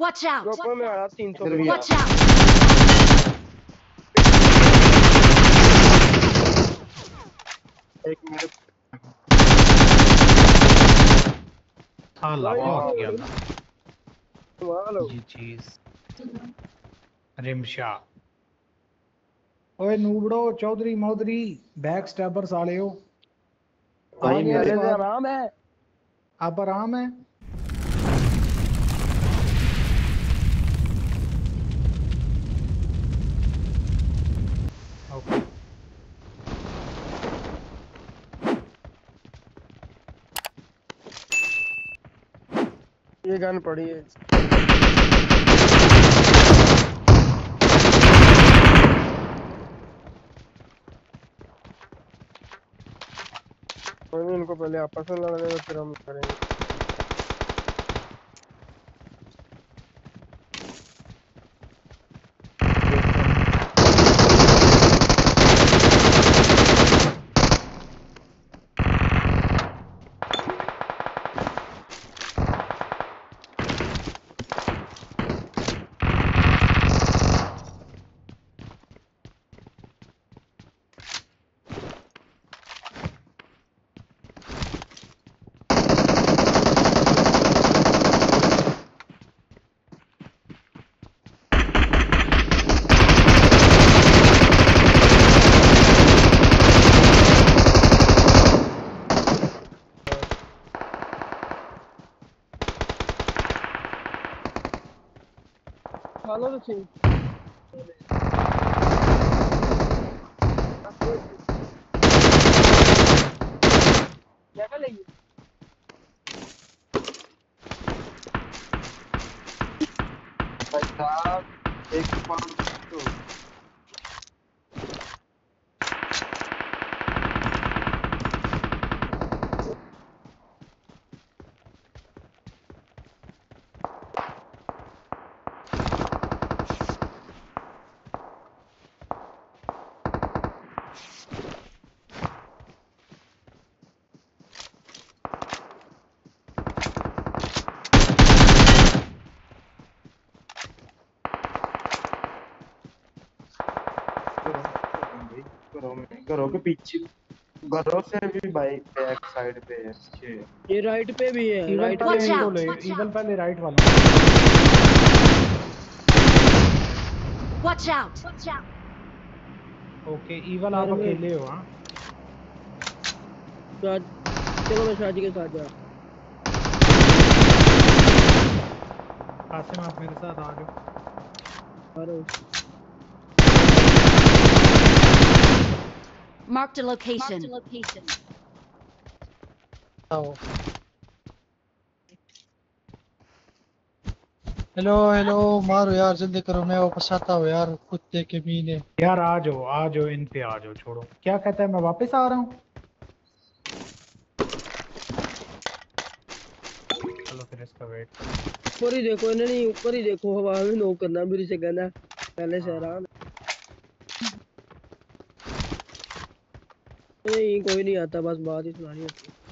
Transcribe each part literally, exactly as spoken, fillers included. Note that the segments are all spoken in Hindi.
Watch out! ड्रॉपर में आ रहा तीन सौ। Watch out! एक मेरे अल्लाह बहुत किया ना वालो ये चीज रिमशा। ओए नूबड़ो चौधरी मौधरी बैक स्टैबर साले हो। भाई आगे पहले से बाद आराम है। अब आराम है। ओके ये गन पड़ी है। इनको पहले आपस में लड़ने दो फिर हम करेंगे। Follow the team. क्या कर लेंगे? भाई साहब एक पाउंड तो घरों के पीछे घरों से भी बाइक बैक साइड पे है पीछे। ये राइट पे भी है। इवन राइट पहले Watch इनको out, ले watch इवन out. पहले राइट वाला। Watch out! Watch out! Okay even आप अकेले हो। हाँ शाद चलो मैं शादी के साथ जा। कासिम आप मेरे साथ आ जाओ। अरे Marked a location. Hello hello मारो यार जल्दी करो मैं वापस आता हूँ यार कुत्ते के मीने। यार आ जाओ आ जाओ इन पे आ जाओ। छोड़ो क्या कहता है मैं वापस आ रहा हूँ। चलो फिर इसका वेट करो। ऊपर ही देखो इन्हें नहीं ऊपर ही देखो हवा में नोक करना मेरी से कहना पहले से आराम नहीं कोई नहीं आता बस बात ही सुनानी होती है।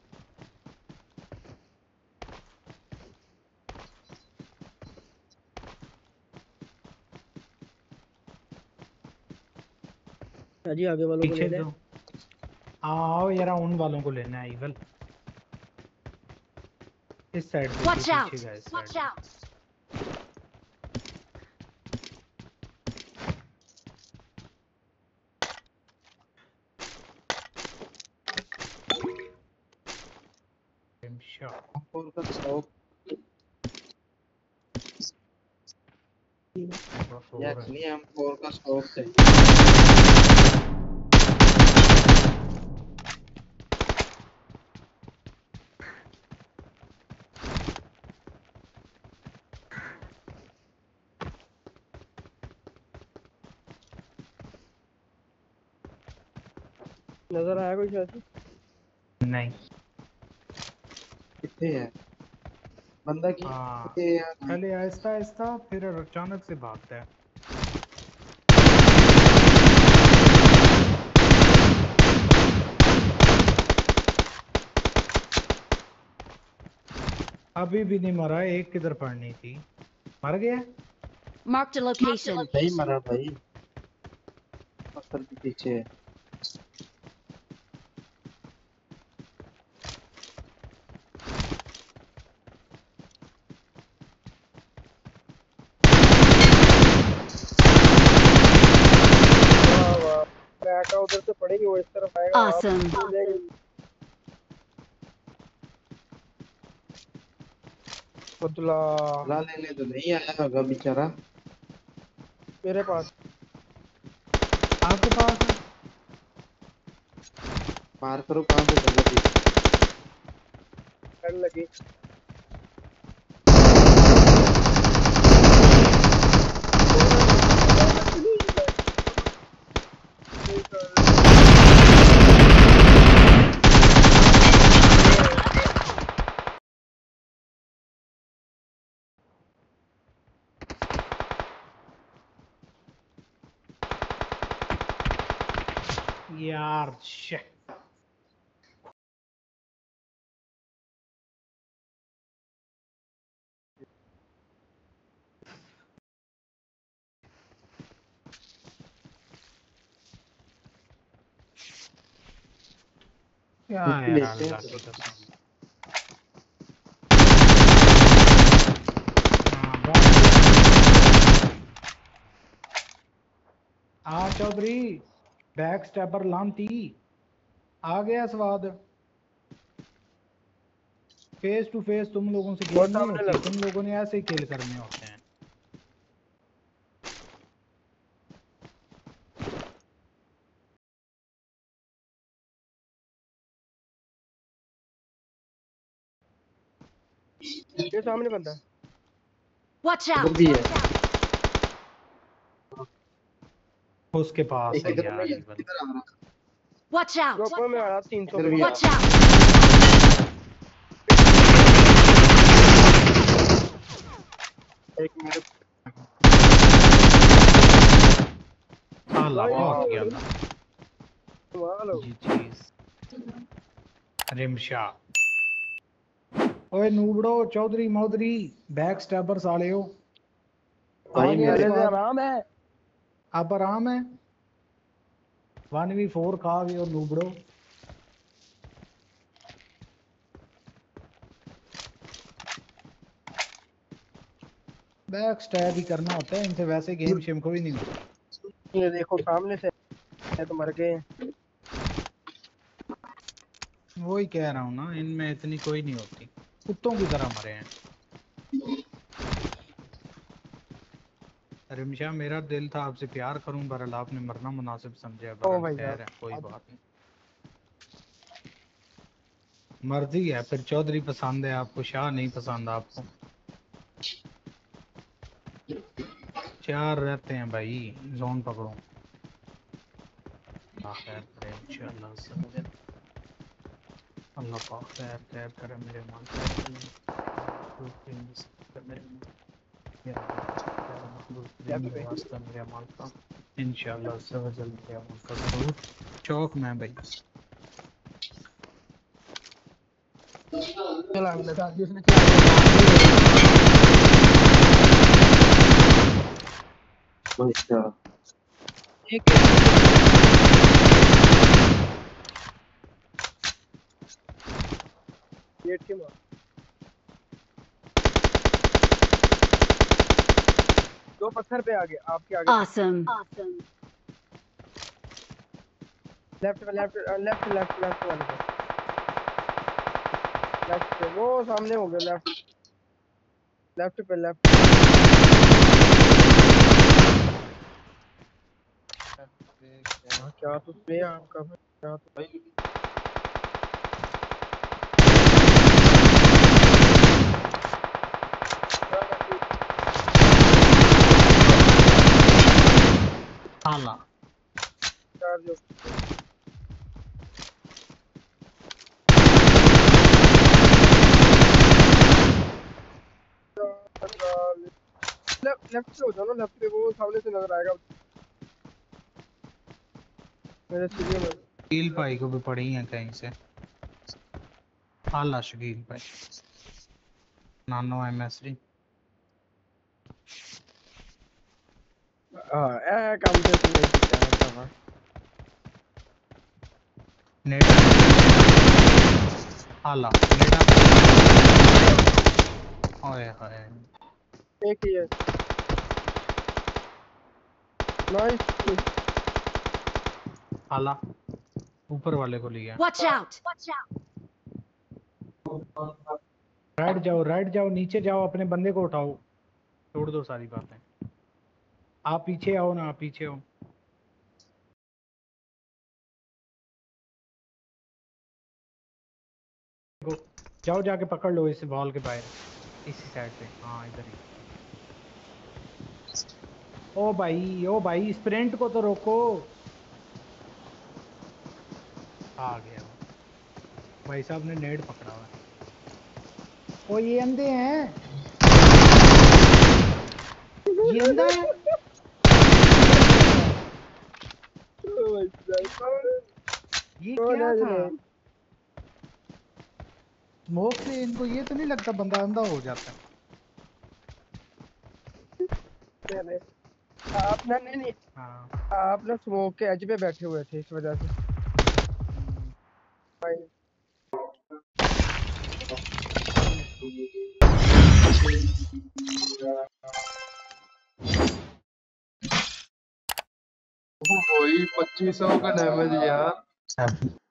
जी आगे वालों को पीछे लेना दो आओ यार उन वालों को लेना है इवल इस साइड पे Watch out! पीछे गाइस Watch out! और का शौक या नहीं हम और का शौक है। नजर आया कोई शायद नहीं कितने है बंदा की हाँ कितने है पहले आहिस्ता आहिस्ता फिर अचानक से भागता है। अभी भी नहीं मरा एक किधर पड़नी थी। मर गया। Marked a location. नहीं मरा भाई, पत्थर के पीछे है। वाह वाह, बैका उधर से पड़ेगी, वो इस तरफ आएगा, आप Awesome. ले जाएंगे। बदला बुला लेने तो नहीं आया होगा बेचारा। मेरे पास आपके पास है? मार करो, कहाँ पे जगह दी? कर लगी। यार shit. क्या यार लेते हैं अल्लाह तो। की कसम। हाँ चौधरी, बैक स्टैपर लांती आ गया स्वाद। फेस टू फेस तुम लोगों से वो गेम नहीं सामने होती, लग। तुम लोगों ने ऐसे ही खेल करने होते हैं। ये सामने बंदा है। Watch इधर out. भी है, उसके पास एक है इधर यार भी है, ये बंदा। इधर आ रहा। Watch out. ड्रॉपर में आ रहा, तीन सौ इधर भी पे। आ Watch out. एक मेरे। अल्लाह भाई, बहुत वाह, ही अल्लाह। कमाल हो। जी चीज रिमशा। ओए नूबड़ो चौधरी मौधरी बैक स्टैपर साले हो। आ भाई गया मेरे पहले से स्वाद। आराम है। अब आराम है। वन वी फोर खा गए हो नूबड़ो। बैक स्टैप ही करना होता है इनसे, वैसे गेम शेम कोई नहीं होती। ये देखो सामने से है तो मर गए। वही कह रहा हूँ ना, इनमें इतनी कोई नहीं होती, कुत्तों की तरह मरे हैं। रिमशा मेरा दिल था आपसे प्यार करूं, बहरहाल आपने मरना मुनासिब समझा। ओ बहरहाल भाई खैर है, कोई साहब, बात नहीं, मर्जी है। फिर चौधरी पसंद है आपको, शाह नहीं पसंद आपको। चार रहते हैं भाई, जोन पकड़ो। खैर करे इंशाल्लाह से। अल्लाह पाक खैर खैर करे मेरे माल लेफ्ट वास्ता मेरे माल का इंशाल्लाह से जल्द मेरे माल का जरूर चौक में भाई। चला हमने साथ जिसने क्या अच्छा, एक गेट के मार। दो पत्थर पे आगे, आपके आगे। Awesome. लेफ्ट पे, लेफ्ट लेफ्ट लेफ्ट लेफ्ट वाले पे, लेफ्ट पे वो सामने हो गया। लेफ्ट लेफ्ट पे लेफ्ट। हाँ, क्या तो पे आपका भाई, क्या तो आला चार जो लेफ्ट लेफ्ट से हो जाओ ना, लेफ्ट पे वो सामने से नजर आएगा मेरे स्टूडियो में। शकील भाई को भी पड़ी है कहीं से। आला शकील भाई नानो एम एस डी। हाँ ए काम तो इसने नहीं किया है भरावा नेट आला नेट ओए होए एक ही है नाइस आला ऊपर वाले को लिया। Watch out! Watch out! Right जाओ राइट जाओ नीचे जाओ अपने बंदे को उठाओ छोड़ दो सारी बातें आप पीछे आओ ना आप पीछे आओ देखो, जाओ जाके पकड़ लो इस वॉल के बाहर इसी साइड पे हाँ इधर ही ओ भाई ओ भाई स्प्रिंट को तो रोको आ गया वो भाई साहब ने नेट पकड़ा हुआ है ओ ये अंधे हैं ये अंधा है ये क्या था स्मोक से इनको ये तो नहीं लगता बंदा अंधा हो जाता है आप ना नहीं नहीं हाँ आप ना स्मोक के एज पे बैठे हुए थे इस वजह से भाई वही पच्चीस सौ का डैमेज यार।